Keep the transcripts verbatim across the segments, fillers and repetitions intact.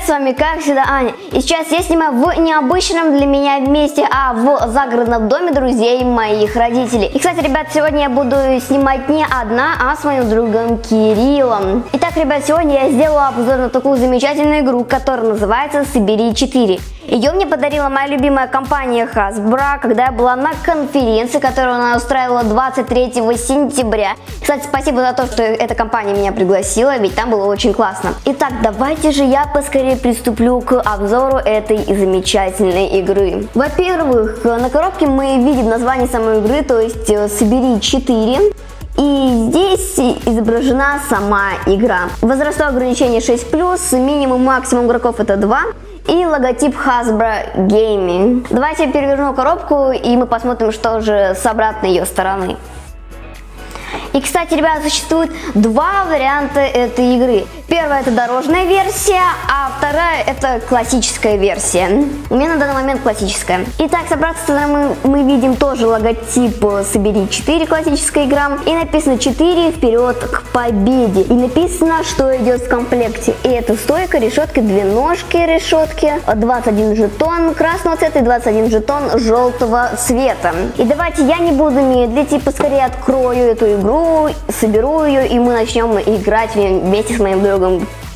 с вами как всегда Аня. И сейчас я снимаю в необычном для меня месте, а в загородном доме друзей моих родителей. И, кстати, ребят, сегодня я буду снимать не одна, а с моим другом Кириллом. Итак, ребят, сегодня я сделала обзор на такую замечательную игру, которая называется Собери четыре. Ее мне подарила моя любимая компания Hasbro, когда я была на конференции, которую она устраивала двадцать третьего сентября. Кстати, спасибо за то, что эта компания меня пригласила, ведь там было очень классно. Итак, давайте же я поскорее приступлю к обзору этой замечательной игры. Во-первых, на коробке мы видим название самой игры, то есть Собери четыре. И здесь изображена сама игра. Возрастное ограничение шесть плюс, минимум максимум игроков это два. И логотип Hasbro Gaming. Давайте я переверну коробку и мы посмотрим, что же с обратной ее стороны. И, кстати, ребята, существует два варианта этой игры. Первая это дорожная версия, а вторая это классическая версия. У меня на данный момент классическая. Итак, с обратной стороны мы, мы видим тоже логотип Собери четыре, классическая игра. И написано четыре вперед к победе. И написано, что идет в комплекте. И это стойка, решетки, две ножки решетки, двадцать один жетон красного цвета и двадцать один жетон желтого цвета. И давайте я не буду медлить и поскорее открою эту игру, соберу ее и мы начнем играть вместе с моим другом.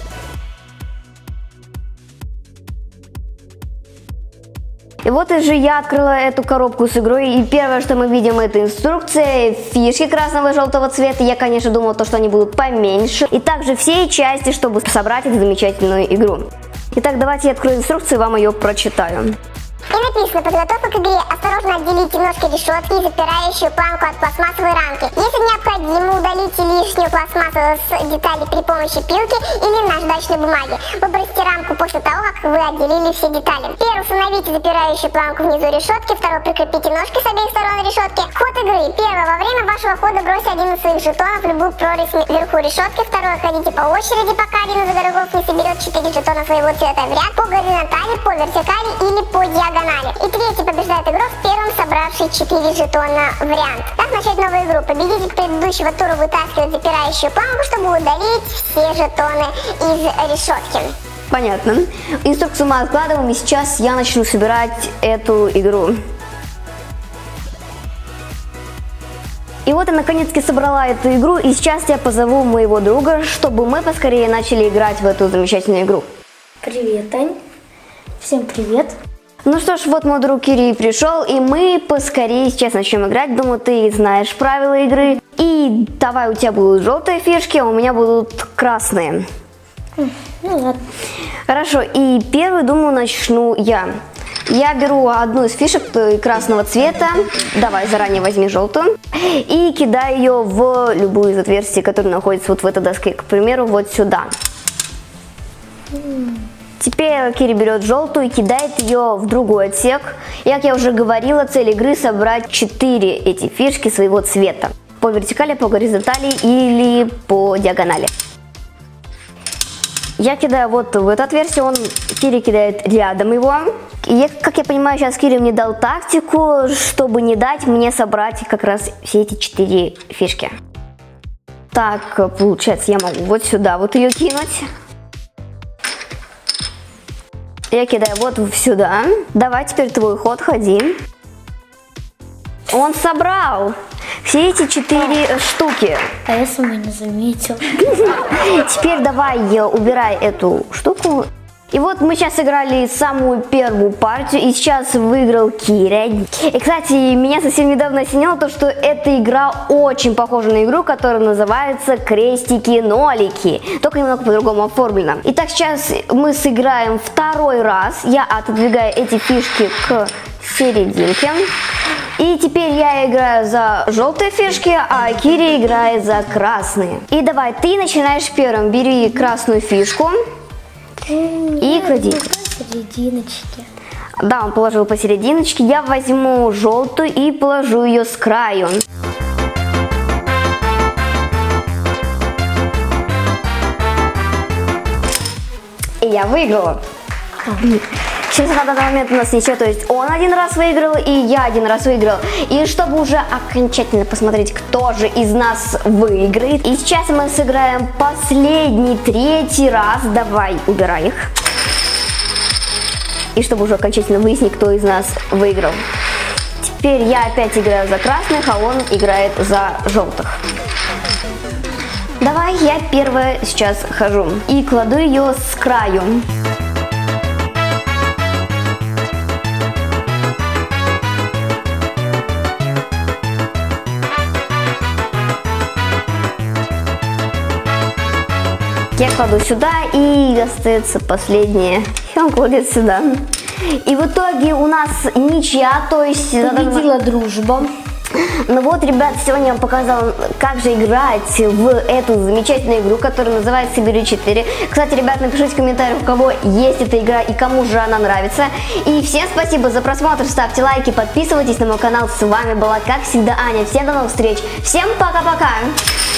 И вот же я открыла эту коробку с игрой, и первое, что мы видим, это инструкция, фишки красного и желтого цвета. Я, конечно, думала, то, что они будут поменьше. И также все части, чтобы собрать эту замечательную игру. Итак, давайте я открою инструкцию и вам ее прочитаю. И написано: подготовка к игре. Осторожно отделите ножки решетки и запирающую планку от пластмассовой рамки. Если необходимо, удалите лишнюю пластмассу с деталей при помощи пилки или наждачной бумаги. Выбросьте рамку после того, как вы отделили все детали. Первый, установите запирающую планку внизу решетки. Второй, прикрепите ножки с обеих сторон решетки. Ход игры. Первое, во время вашего хода бросьте один из своих жетонов в любую прорезь вверху решетки. Второе, ходите по очереди, пока один из игроков не соберет четыре жетона своего цвета в ряд по горизонтали, по вертикали или по диагонали. И третий побеждает игрок в первом собравший четыре жетона вариант. Как начать новую игру? Победитель предыдущего тура вытаскивает запирающую планку, чтобы удалить все жетоны из решетки. Понятно. Инструкцию мы откладываем, и сейчас я начну собирать эту игру. И вот я наконец-таки собрала эту игру, и сейчас я позову моего друга, чтобы мы поскорее начали играть в эту замечательную игру. Привет, Ань. Всем привет. Ну что ж, вот мой друг Кирилл пришел, и мы поскорее сейчас начнем играть. Думаю, ты знаешь правила игры. И давай, у тебя будут желтые фишки, а у меня будут красные. Ну ладно. Хорошо, и первый, думаю, начну я. Я беру одну из фишек красного цвета. Давай, заранее возьми желтую. И кидаю ее в любую из отверстий, которые находятся вот в этой доске. К примеру, вот сюда. Теперь Кири берет желтую и кидает ее в другой отсек. И, как я уже говорила, цель игры собрать четыре эти фишки своего цвета. По вертикали, по горизонтали или по диагонали. Я кидаю вот в эту отверстие, он Кири кидает рядом его. И, я, как я понимаю, сейчас Кири мне дал тактику, чтобы не дать мне собрать как раз все эти четыре фишки. Так, получается, я могу вот сюда вот ее кинуть. Я кидаю вот сюда. Давай, теперь твой ход, ходи. Он собрал все эти четыре штуки. А я сама не заметил. Теперь давай убирай эту штуку. И вот мы сейчас играли самую первую партию, и сейчас выиграл Киря. И, кстати, меня совсем недавно осенило то, что эта игра очень похожа на игру, которая называется Крестики-нолики, только немного по-другому оформлена. Итак, сейчас мы сыграем второй раз. Я отодвигаю эти фишки к серединке. И теперь я играю за желтые фишки, а Киря играет за красные. И давай, ты начинаешь первым. Бери красную фишку. И клади. Посерединочке. Да, он положил посерединочке. Я возьму желтую и положу ее с краю. И я выиграла. Сейчас на данный момент у нас ничего, то есть он один раз выиграл и я один раз выиграл. И чтобы уже окончательно посмотреть, кто же из нас выиграет, и сейчас мы сыграем последний, третий раз. Давай, убирай их. и чтобы уже окончательно выяснить, кто из нас выиграл. Теперь я опять играю за красных, а он играет за желтых. Давай я первая сейчас хожу и кладу ее с краю. Я кладу сюда, и остается последнее. И он кладет сюда. И в итоге у нас ничья, то есть... Победила дружба. Ну вот, ребят, сегодня я вам показала, как же играть в эту замечательную игру, которая называется Собери четыре. Кстати, ребят, напишите в комментариях, у кого есть эта игра и кому же она нравится. И всем спасибо за просмотр, ставьте лайки, подписывайтесь на мой канал. С вами была, как всегда, Аня. Всем до новых встреч. Всем пока-пока.